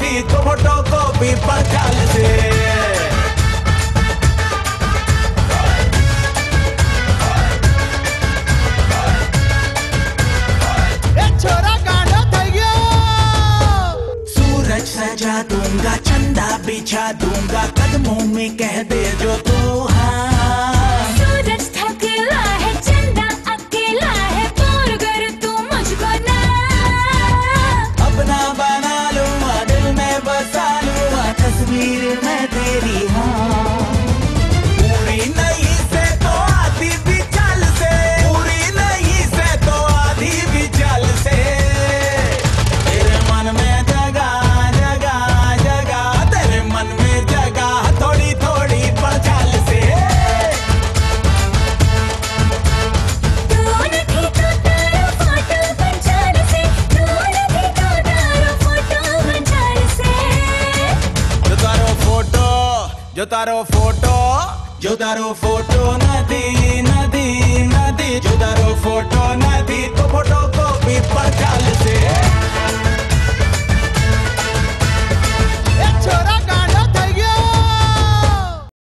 तेरी तो photo copy पड़ताल से। सजा दूंगा, चंदा बिछा दूंगा, कदमों में कह दे जो तू हाँ। सूरज थकेला है, चंदा अकेला है, बोल कर तू मुझको ना। अपना बना लूंगा, दिल में बसा लूंगा, तस्वीर मैं तेरी हाँ। पूरी नहीं से तो आधी भी चाल से, पूरी नहीं से तो आधी भी चाल से, तेरे मन में जो तारो फोटो न दे